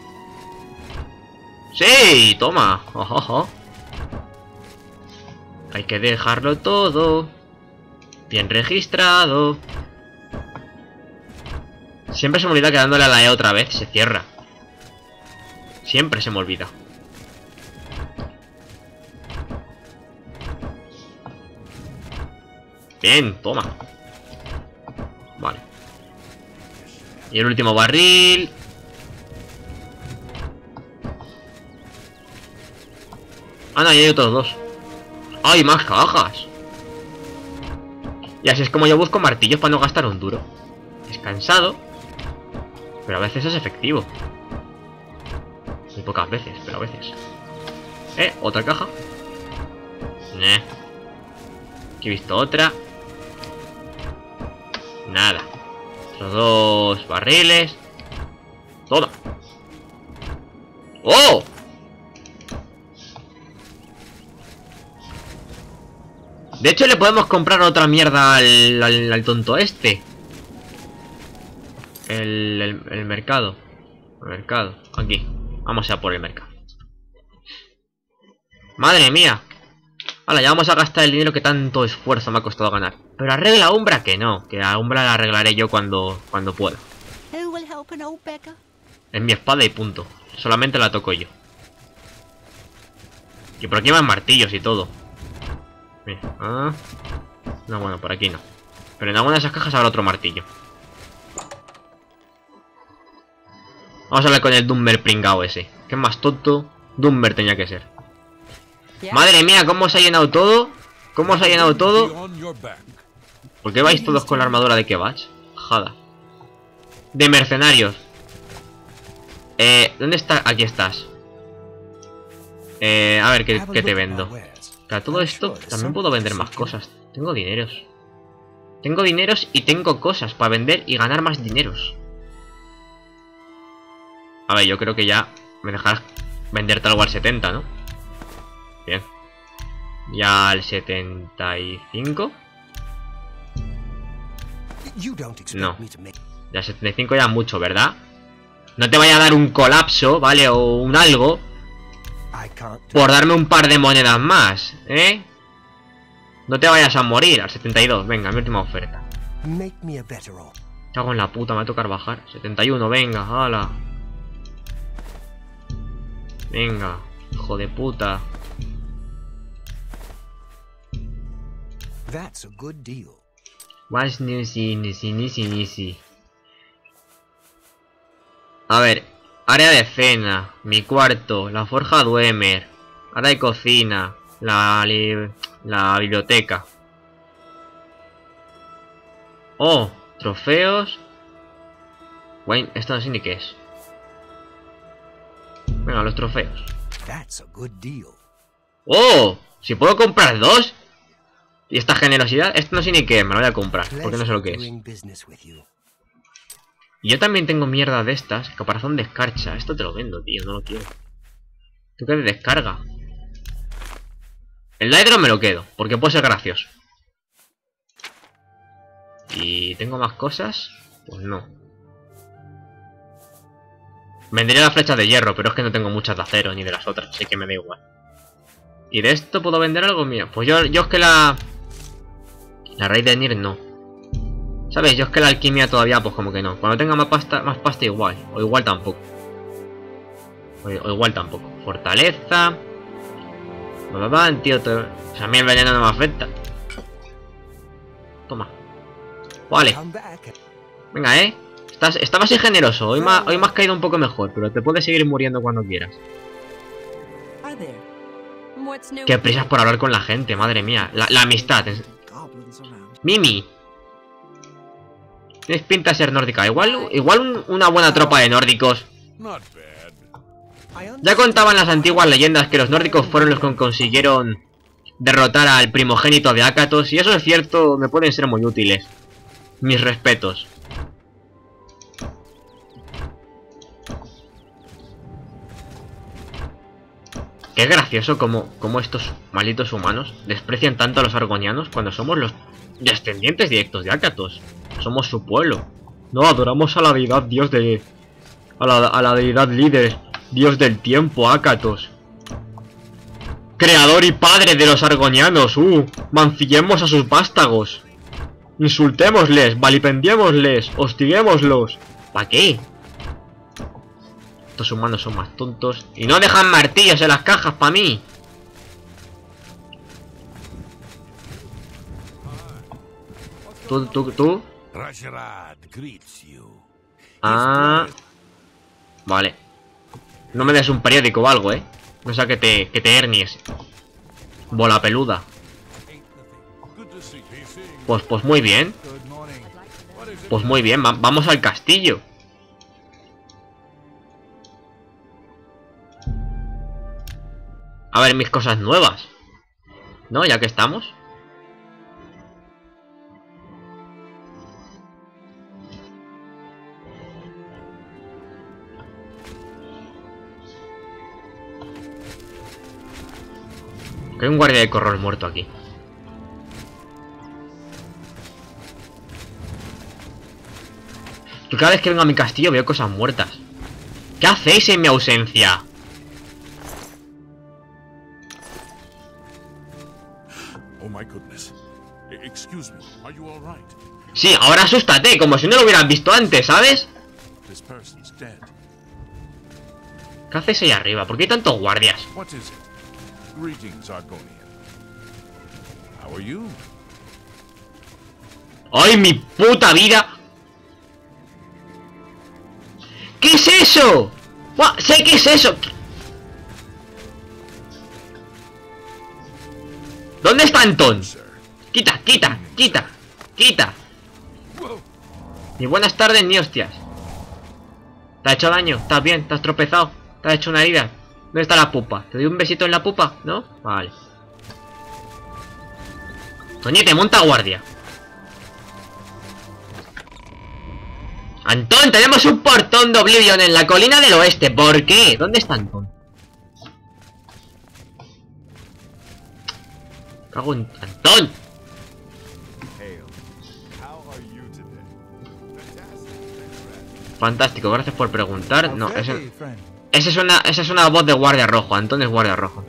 S1: ¡Sí! ¡Toma! ¡Ojojo! Hay que dejarlo todo bien registrado. Siempre se me olvida que dándole a la E otra vez se cierra. Siempre se me olvida. Bien, toma. Vale. Y el último barril. Ah, no, y hay otros dos. ¡Ay, más cajas! Y así es como yo busco martillos para no gastar un duro. Es cansado, pero a veces es efectivo. Muy pocas veces, pero a veces. Eh, otra caja. Eh. Aquí he visto otra. Nada. Los dos barriles. Todo. ¡Oh! De hecho le podemos comprar otra mierda al, al, al tonto este. El, el, el mercado. El mercado. Aquí. Vamos a por el mercado. Madre mía. Ahora ya vamos a gastar el dinero que tanto esfuerzo me ha costado ganar. Pero arregla a Umbra que no. Que a Umbra la arreglaré yo cuando, cuando pueda. Es mi espada y punto. Solamente la toco yo. Y por aquí van martillos y todo. Mira. Ah. No, bueno, por aquí no. Pero en alguna de esas cajas habrá otro martillo. Vamos a hablar con el Dummer pringao ese. Que es más tonto. Dummer tenía que ser. Madre mía, ¿cómo se ha llenado todo? ¿Cómo se ha llenado todo? ¿Por qué vais todos con la armadura de Kebach? Jada. De mercenarios. Eh, ¿dónde está? Aquí estás. Eh, a ver, ¿qué, qué te vendo? Para todo esto también puedo vender más cosas. Tengo dineros. Tengo dineros y tengo cosas para vender y ganar más dineros. A ver, yo creo que ya me dejarás venderte algo al setenta, ¿no? Bien. Ya al setenta y cinco. No. Ya al setenta y cinco ya mucho, ¿verdad? No te vaya a dar un colapso, ¿vale? O un algo por darme un par de monedas más, ¿eh? No te vayas a morir al setenta y dos. Venga, mi última oferta. Cago en la puta, me va a tocar bajar. setenta y uno, venga, hala. Venga, hijo de puta.
S2: That's a good deal.
S1: What's nisi, nisi, nisi, nisi. A ver, área de cena, mi cuarto, la forja Dwemer, área de cocina, la, la biblioteca. Oh, trofeos. Wayne, esto no sé ni qué es. Venga, los trofeos.
S2: That's a good deal.
S1: ¡Oh! ¿Si puedo comprar dos? Y esta generosidad, esto no sé ni qué, me lo voy a comprar, porque no sé lo que es. Y yo también tengo mierda de estas, caparazón de escarcha. Esto te lo vendo, tío, no lo quiero. ¿Tú qué de descarga? El Daedro me lo quedo, porque puede ser gracioso. ¿Y tengo más cosas? Pues no. Vendería las flechas de hierro, pero es que no tengo muchas de acero ni de las otras, así que me da igual. ¿Y de esto puedo vender algo mío? Pues yo, yo es que la... La raíz de Nir no. ¿Sabes? Yo es que la alquimia todavía pues como que no. Cuando tenga más pasta, más pasta igual. O igual tampoco. O, o igual tampoco. Fortaleza. Antídoto. O sea, a mí el veneno no me afecta. Toma. Vale. Venga, eh. Estás, estabas así generoso. Hoy me, hoy me has caído un poco mejor. Pero te puedes seguir muriendo cuando quieras. Qué prisas por hablar con la gente, madre mía. La, la amistad. Mimi. Tienes pinta de ser nórdica. Igual, igual un, una buena tropa de nórdicos. Ya contaban las antiguas leyendas que los nórdicos fueron los que consiguieron derrotar al primogénito de Ácatos. Y eso es cierto, me pueden ser muy útiles. Mis respetos. Qué gracioso como, como estos malditos humanos desprecian tanto a los argonianos cuando somos los descendientes directos de Ácatos. Somos su pueblo. No, adoramos a la deidad dios de... A la, a la deidad líder, dios del tiempo, Ácatos. Creador y padre de los argonianos. Uh, mancillemos a sus vástagos. Insultémosles, vilipendiémosles, hostiguémoslos. ¿Para qué? Estos humanos son más tontos. Y no dejan martillos en las cajas para mí. Tú, tú, tú. Ah. Vale. No me des un periódico o algo, eh. No sea que te, que te hernies. Bola peluda. Pues, pues muy bien. Pues muy bien, va, vamos al castillo. A ver mis cosas nuevas. ¿No? Ya que estamos. Que hay un guardia de corral muerto aquí. Yo cada vez que vengo a mi castillo veo cosas muertas. ¿Qué hacéis en mi ausencia?
S3: Oh my goodness. Excuse me. Are you all right?
S1: Sí, ahora asústate, como si no lo hubieras visto antes, ¿sabes?
S3: This person's dead.
S1: ¿Qué haces ahí arriba? ¿Por qué hay tantos guardias?
S3: What is it? Greetings, Argonian. How are you?
S1: ¡Ay, mi puta vida! ¿Qué es eso? ¡Buah! ¡Sé qué es eso! ¿Dónde está Antón?
S3: Sir.
S1: Quita, quita, quita, quita. Ni buenas tardes ni hostias. ¿Te ha hecho daño? ¿Estás bien? ¿Te has tropezado? ¿Te has hecho una herida? ¿Dónde está la pupa? ¿Te doy un besito en la pupa? ¿No? Vale. Toñete, monta guardia. Antón, tenemos un portón de Oblivion en la colina del oeste. ¿Por qué? ¿Dónde está Antón? Cago en... ¡Antón! Fantástico, gracias por preguntar. No, ese... Esa es una, esa es una voz de guardia rojo. Antón es guardia rojo.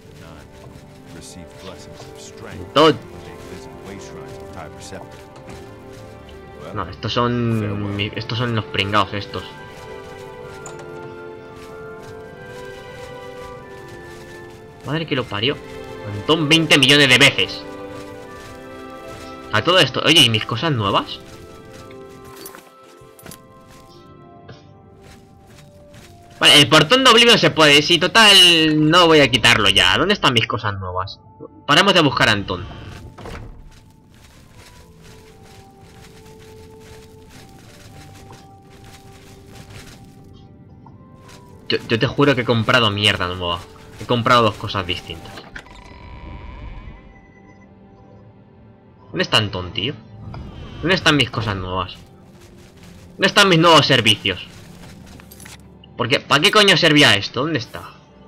S1: Antón. No, estos son... mi- Estos son los pringados estos. Madre que lo parió. Antón veinte millones de veces. A todo esto. Oye, ¿y mis cosas nuevas? Vale, el portón de Oblivion se puede. Sí, total, no voy a quitarlo ya. ¿Dónde están mis cosas nuevas? Paramos de buscar a Antón. Yo, yo te juro que he comprado mierda nueva. He comprado dos cosas distintas. ¿Dónde está Antón, tío? ¿Dónde están mis cosas nuevas? ¿Dónde están mis nuevos servicios? Porque, ¿para qué coño servía esto? ¿Dónde está?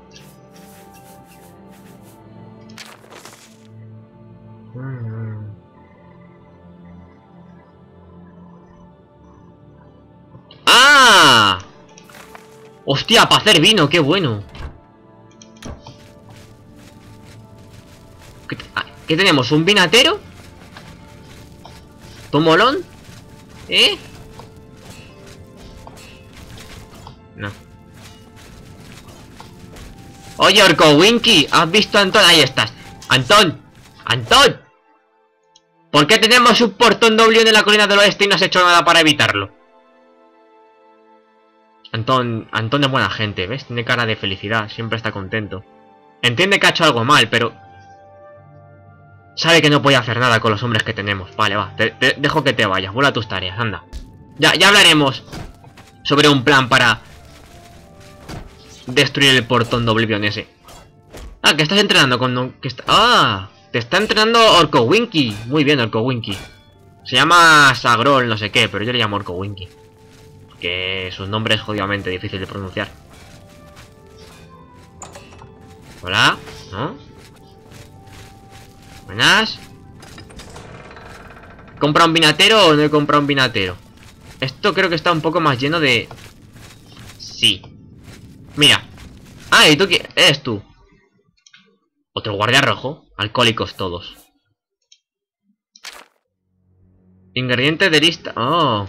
S1: Mm. ¡Ah! ¡Hostia! Para hacer vino, qué bueno. ¿Qué, ah, ¿qué tenemos? ¿Un vinatero? ¿Tomolón? ¿Eh? No. Oye, Orcowinky, ¿has visto a Antón? Ahí estás. Antón, Antón. ¿Por qué tenemos un portón doble en la colina del oeste y no has hecho nada para evitarlo? Antón, Antón es buena gente, ¿ves? Tiene cara de felicidad, siempre está contento. Entiende que ha hecho algo mal, pero... sabe que no puede hacer nada con los hombres que tenemos. Vale, va, te, te dejo que te vayas, vuelve a tus tareas, anda. Ya, ya hablaremos sobre un plan para... destruir el portón de Oblivion ese. Ah, que estás entrenando con... Que está... Ah, te está entrenando Orcowinky. Muy bien, Orcowinky. Se llama Sagrol, no sé qué, pero yo le llamo Orcowinky. Que su nombre es jodidamente difícil de pronunciar. Hola, ¿no? Buenas. ¿He comprado un vinatero o no he comprado un vinatero? Esto creo que está un poco más lleno de... Sí. Mira. Ah, ¿y tú qué? Eres tú. Otro guardia rojo. Alcohólicos todos. Ingredientes de lista. Oh.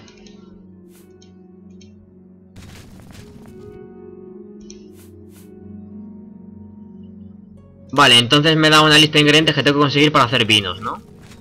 S1: Vale, entonces me da una lista de ingredientes que tengo que conseguir para hacer vinos, ¿no?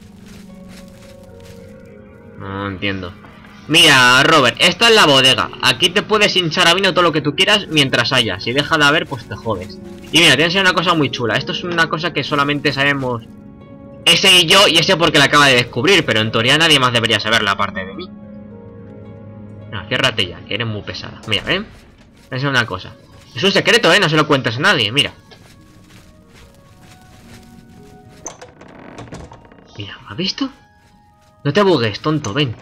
S1: No entiendo. Mira, Robert, esta es la bodega. Aquí te puedes hinchar a vino todo lo que tú quieras mientras haya. Si deja de haber, pues te jodes. Y mira, te voy a enseñar una cosa muy chula. Esto es una cosa que solamente sabemos ese y yo, y ese porque la acaba de descubrir. Pero en teoría nadie más debería saberla aparte de mí. No, ciérrate ya, que eres muy pesada. Mira, ¿eh? Te voy a enseñar una cosa. Es un secreto, ¿eh? No se lo cuentes a nadie, mira. Mira, ¿has visto? No te bugues, tonto, ven.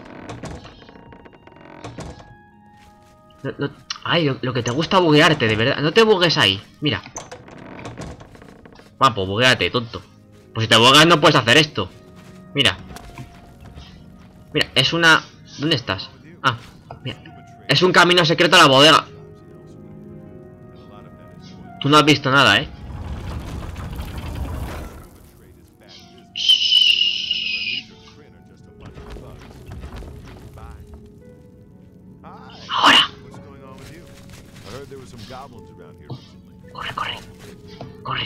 S1: No, no, ay, lo, lo que te gusta buguearte, de verdad. No te bugues ahí, mira. Va, pues buguéate, tonto. Pues si te bugueas no puedes hacer esto. Mira. Mira, es una... ¿Dónde estás? Ah, mira. Es un camino secreto a la bodega. Tú no has visto nada, ¿eh? ¡Ahora! Corre, corre. Corre.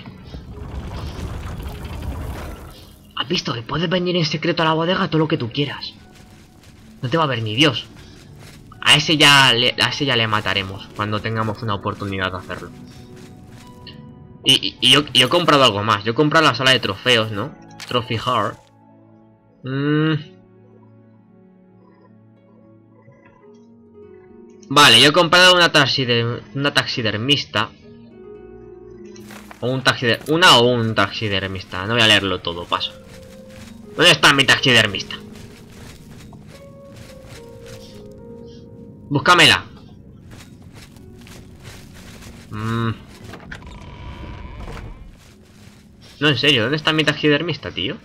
S1: ¿Has visto que puedes venir en secreto a la bodega todo lo que tú quieras? No te va a ver ni Dios. A ese ya le, a ese ya le mataremos cuando tengamos una oportunidad de hacerlo. Y, y, y, yo, y yo he comprado algo más. Yo he comprado la sala de trofeos, ¿no? Trophy Heart. Mm. Vale, yo he comprado una, taxider, una taxidermista. O un taxider, una o un taxidermista. No voy a leerlo todo, paso. ¿Dónde está mi taxidermista? Búscamela. Mm. No, en serio, ¿dónde está mi taxidermista, tío?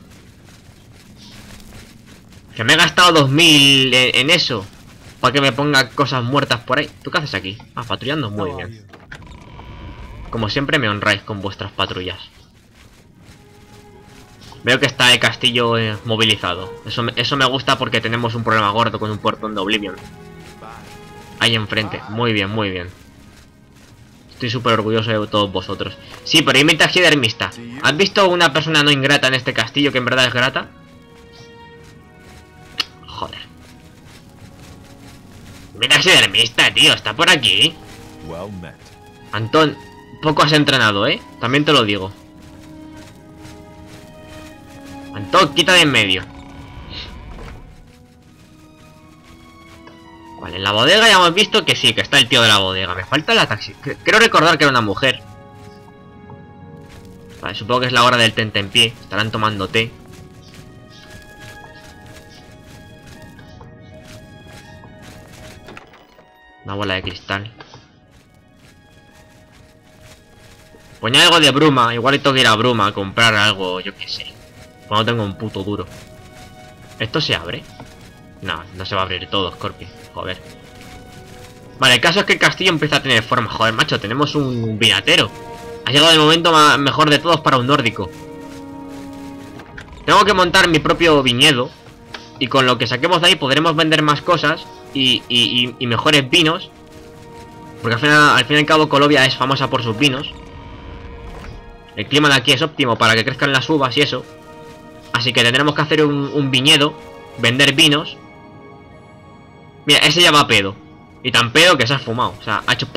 S1: Que me he gastado dos mil en, en eso. Para que me ponga cosas muertas por ahí. ¿Tú qué haces aquí? Ah, patrullando muy bien. Como siempre me honráis con vuestras patrullas. Veo que está el castillo eh, movilizado. Eso me, eso me gusta porque tenemos un problema gordo con un portón de Oblivion. Ahí enfrente. Muy bien, muy bien. Estoy súper orgulloso de todos vosotros. Sí, pero ¿y mi taxidermista? ¿Has visto una persona no ingrata en este castillo que en verdad es grata? Joder. Mi taxidermista, tío, está por aquí. Antón, poco has entrenado, ¿eh? También te lo digo. Antón, quita de en medio. Vale, en la bodega ya hemos visto que sí, que está el tío de la bodega. Me falta la taxi... Creo recordar que era una mujer. Vale, supongo que es la hora del tentempié. Estarán tomando té. Una bola de cristal. Ponía algo de bruma. Igual tengo que ir a bruma a comprar algo, yo qué sé. Pues no tengo un puto duro. ¿Esto se abre? No, no se va a abrir todo, Scorpio. Joder. Vale, el caso es que el castillo empieza a tener forma. Joder, macho, tenemos un vinatero. Ha llegado el momento más, mejor de todos para un nórdico. Tengo que montar mi propio viñedo. Y con lo que saquemos de ahí podremos vender más cosas. Y, y, y, y mejores vinos. Porque al final, al fin y al cabo Colovia es famosa por sus vinos. El clima de aquí es óptimo para que crezcan las uvas y eso. Así que tendremos que hacer un, un viñedo. Vender vinos. Mira, ese ya va a pedo. Y tan pedo que se ha fumado. O sea, ha hecho...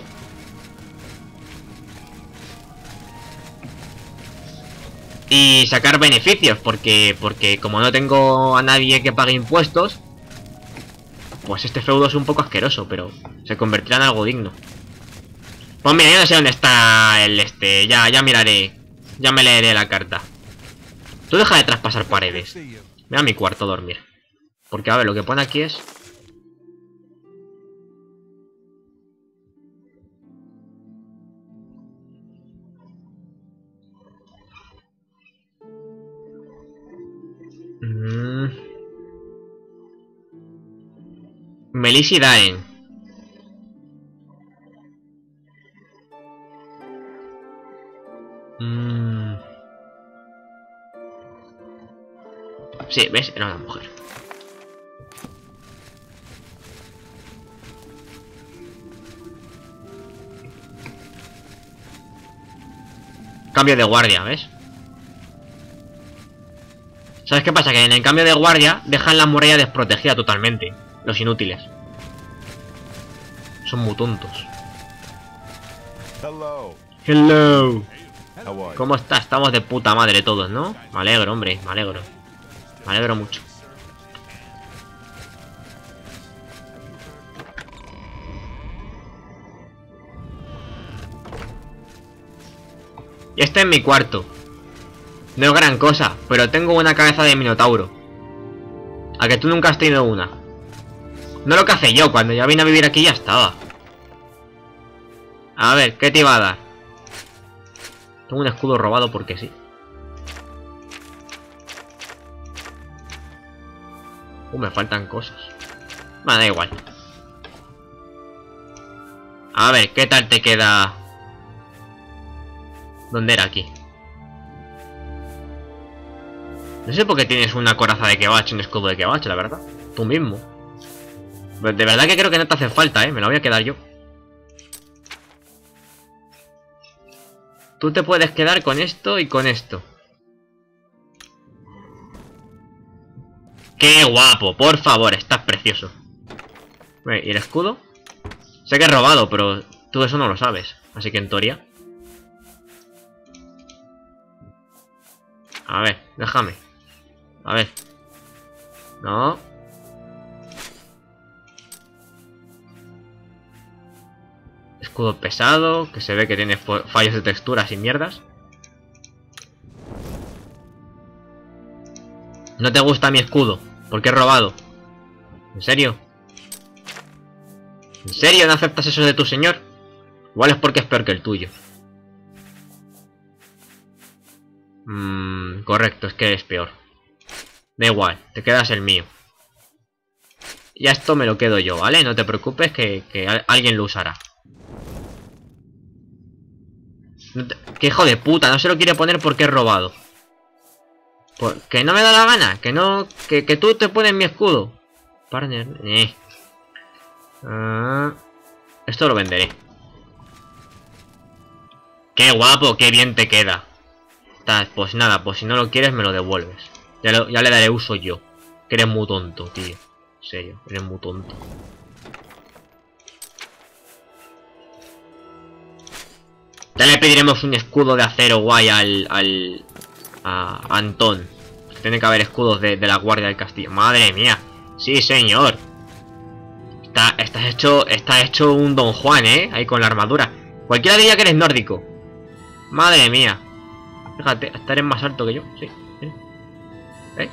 S1: Y sacar beneficios. Porque, porque como no tengo a nadie que pague impuestos, pues este feudo es un poco asqueroso. Pero se convertirá en algo digno. Pues mira, yo no sé dónde está el este. Ya, ya miraré. Ya me leeré la carta. Tú deja de traspasar paredes. Ve a mi cuarto a dormir. Porque a ver, lo que pone aquí es... Mm. Melissa Daen. Mm. Sí, ¿ves? Era una mujer. Cambio de guardia, ¿ves? ¿Sabes qué pasa? Que en el cambio de guardia dejan la muralla desprotegida totalmente. Los inútiles. Son muy tontos.
S3: Hello.
S1: Hello.
S3: How are
S1: ¿Cómo estás? Estamos de puta madre todos, ¿no? Me alegro, hombre, me alegro. Me alegro mucho. Y este es mi cuarto. No es gran cosa, pero tengo una cabeza de minotauro. A que tú nunca has tenido una. No lo que hace yo, cuando ya vine a vivir aquí ya estaba. A ver, ¿qué te iba a dar? Tengo un escudo robado porque sí. Uh, me faltan cosas. Bueno, da igual. A ver, ¿qué tal te queda? ¿Dónde era aquí? No sé por qué tienes una coraza de Kebach y un escudo de Kebach, la verdad. Tú mismo. De verdad que creo que no te hace falta, ¿eh? Me la voy a quedar yo. Tú te puedes quedar con esto y con esto. ¡Qué guapo! Por favor, estás precioso. ¿Y el escudo? Sé que es robado, pero tú eso no lo sabes. Así que en teoría... A ver, déjame. A ver. No. Escudo pesado, que se ve que tiene fallos de texturas y mierdas. No te gusta mi escudo, porque he robado. ¿En serio? ¿En serio no aceptas eso de tu señor? Igual es porque es peor que el tuyo. Mmm, correcto, es que es peor. Da igual, te quedas el mío. Ya esto me lo quedo yo, ¿vale? No te preocupes que, que alguien lo usará. No te... ¡Qué hijo de puta! No se lo quiere poner porque he robado. Por... Que no me da la gana. Que no... Que, que tú te pones mi escudo. Partner... Eh. Uh... Esto lo venderé. ¡Qué guapo! ¡Qué bien te queda! Pues nada, pues si no lo quieres me lo devuelves. Ya, lo, ya le daré uso yo. Que eres muy tonto, tío. En serio, eres muy tonto. Ya le pediremos un escudo de acero guay al... al a Antón. Tiene que haber escudos de, de la guardia del castillo. Madre mía. Sí, señor. Está, está hecho... Está hecho un Don Juan, ¿eh? Ahí con la armadura. Cualquiera diría que eres nórdico. Madre mía. Fíjate, hasta eres más alto que yo. Sí. ¿Eh? ¿Eh?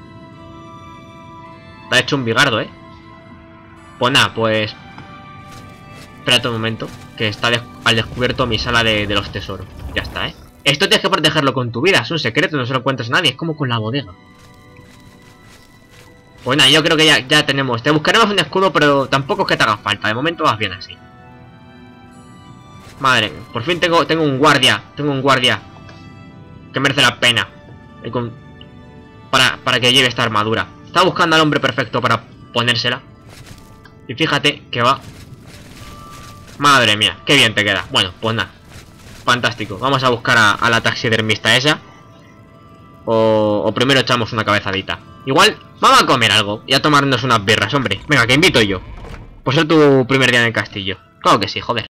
S1: Está hecho un bigardo, ¿eh? Pues nada, pues... Espérate un momento. Que está des al descubierto mi sala de, de los tesoros. Ya está, ¿eh? Esto tienes que protegerlo con tu vida. Es un secreto, no se lo cuentas a nadie. Es como con la bodega. Pues nada, yo creo que ya, ya tenemos. Te buscaremos un escudo, pero tampoco es que te haga falta. De momento vas bien así. Madre, por fin tengo, tengo un guardia. Tengo un guardia que merece la pena. Con, para, para que lleve esta armadura. Estaba buscando al hombre perfecto para ponérsela. Y fíjate que va. Madre mía, qué bien te queda. Bueno, pues nada. Fantástico. Vamos a buscar a, a la taxidermista esa. O, o primero echamos una cabezadita. Igual, vamos a comer algo y a tomarnos unas birras, hombre. Venga, que invito yo. Pues es tu primer día en el castillo. Claro que sí, joder.